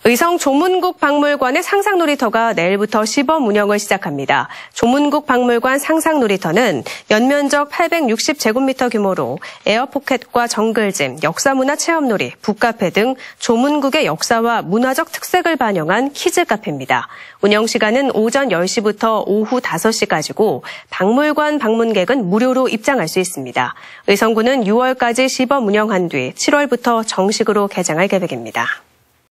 의성 조문국 박물관의 상상놀이터가 내일부터 시범 운영을 시작합니다. 조문국 박물관 상상놀이터는 연면적 860제곱미터 규모로 에어포켓과 정글짐, 역사문화 체험놀이, 북카페 등 조문국의 역사와 문화적 특색을 반영한 키즈 카페입니다. 운영 시간은 오전 10시부터 오후 5시까지고 박물관 방문객은 무료로 입장할 수 있습니다. 의성구는 6월까지 시범 운영한 뒤 7월부터 정식으로 개장할 계획입니다.